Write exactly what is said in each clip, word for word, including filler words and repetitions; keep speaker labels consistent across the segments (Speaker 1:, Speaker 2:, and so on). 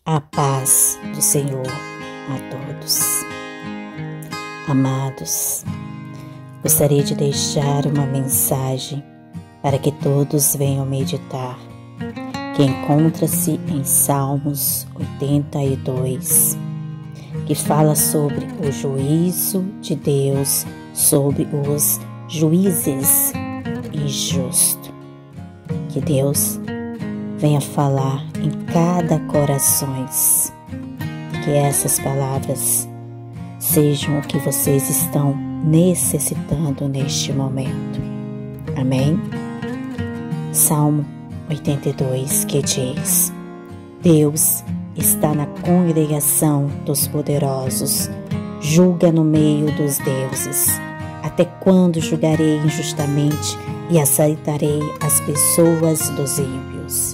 Speaker 1: A paz do Senhor a todos. Amados, gostaria de deixar uma mensagem para que todos venham meditar, que encontra-se em Salmos oitenta e dois, que fala sobre o juízo de Deus sobre os juízes injustos. Que Deus venha falar em cada coração, que essas palavras sejam o que vocês estão necessitando neste momento. Amém? Salmo oitenta e dois, que diz: Deus está na congregação dos poderosos, julga no meio dos deuses. Até quando julgarei injustamente e aceitarei as pessoas dos ímpios?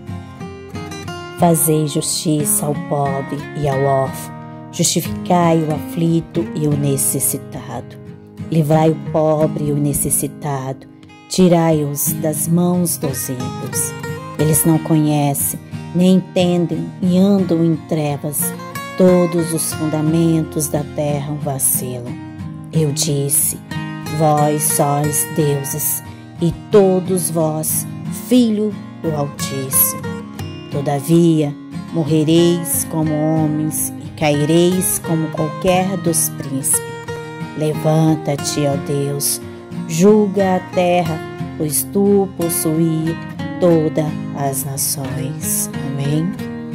Speaker 1: Fazei justiça ao pobre e ao órfão, justificai o aflito e o necessitado. Livrai o pobre e o necessitado, tirai-os das mãos dos ímpios. Eles não conhecem, nem entendem e andam em trevas. Todos os fundamentos da terra vacilam. Eu disse: vós sois deuses, e todos vós, filho do Altíssimo. Todavia, morrereis como homens e caireis como qualquer dos príncipes. Levanta-te, ó Deus, julga a terra, pois tu possuí todas as nações. Amém?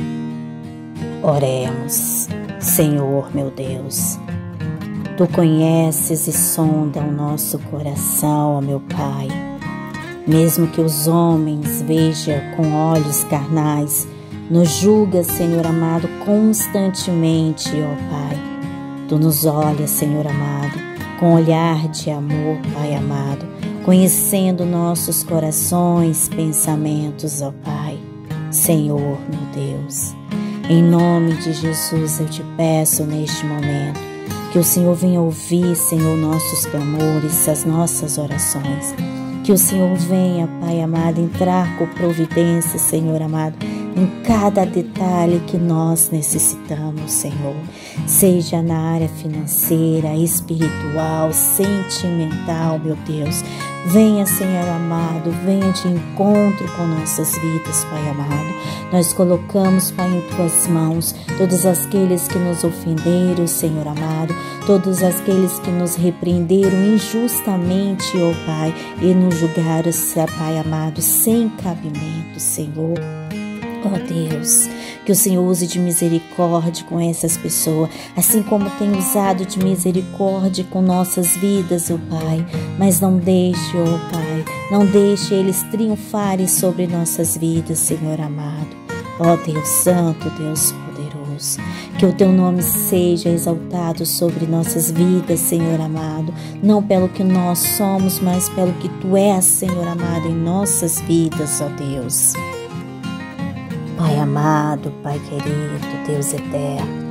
Speaker 1: Oremos. Senhor meu Deus, tu conheces e sonda o nosso coração, ó meu Pai. Mesmo que os homens vejam com olhos carnais, nos julga, Senhor amado, constantemente, ó Pai. Tu nos olhas, Senhor amado, com olhar de amor, Pai amado, conhecendo nossos corações, pensamentos, ó Pai. Senhor, meu Deus, em nome de Jesus eu te peço neste momento que o Senhor venha ouvir, Senhor, nossos clamores, as nossas orações. Que o Senhor venha, Pai amado, entrar com providência, Senhor amado, em cada detalhe que nós necessitamos, Senhor. Seja na área financeira, espiritual, sentimental, meu Deus. Venha, Senhor amado, venha de encontro com nossas vidas, Pai amado. Nós colocamos, Pai, em Tuas mãos todos aqueles que nos ofenderam, Senhor amado, todos aqueles que nos repreenderam injustamente, ó Pai, e nos julgaram, Pai amado, sem cabimento, Senhor. Ó Deus, que o Senhor use de misericórdia com essas pessoas, assim como tem usado de misericórdia com nossas vidas, ó Pai. Mas não deixe, ó Pai, não deixe eles triunfarem sobre nossas vidas, Senhor amado. Ó Deus Santo, Deus poderoso, que o Teu nome seja exaltado sobre nossas vidas, Senhor amado, não pelo que nós somos, mas pelo que Tu és, Senhor amado, em nossas vidas, ó Deus. Pai amado, Pai querido, Deus eterno,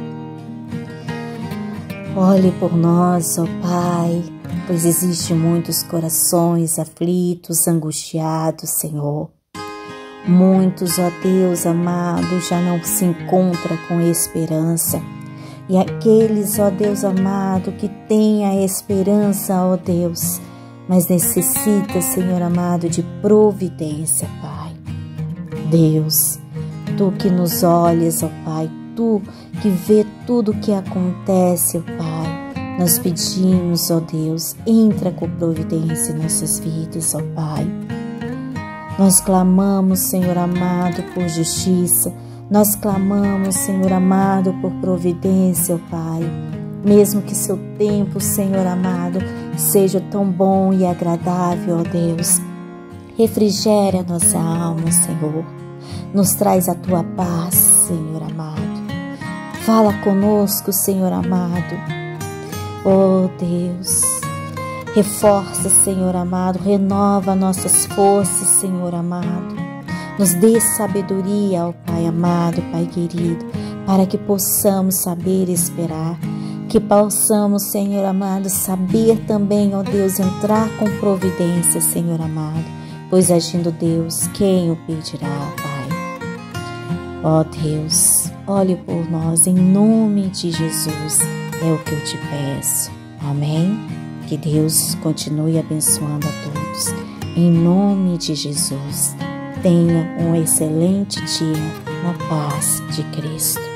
Speaker 1: olhe por nós, ó Pai, pois existem muitos corações aflitos, angustiados, Senhor. Muitos, ó Deus amado, já não se encontram com esperança. E aqueles, ó Deus amado, que têm a esperança, ó Deus, mas necessita, Senhor amado, de providência, Pai. Deus, Tu que nos olhas, ó Pai, Tu que vê tudo o que acontece, ó Pai, nós pedimos, ó Deus, entra com providência em nossas vidas, ó Pai. Nós clamamos, Senhor amado, por justiça, nós clamamos, Senhor amado, por providência, ó Pai. Mesmo que seu tempo, Senhor amado, seja tão bom e agradável, ó Deus, refrigere a nossa alma, Senhor. Nos traz a Tua paz, Senhor amado. Fala conosco, Senhor amado. Oh Deus, reforça, Senhor amado, renova nossas forças, Senhor amado. Nos dê sabedoria, ó Pai amado, Pai querido, para que possamos saber esperar. Que possamos, Senhor amado, saber também, ó Deus, entrar com providência, Senhor amado. Pois agindo Deus, quem o pedirá, Pai? Ó Deus, olhe por nós, em nome de Jesus, é o que eu te peço. Amém? Que Deus continue abençoando a todos, em nome de Jesus. Tenha um excelente dia na paz de Cristo.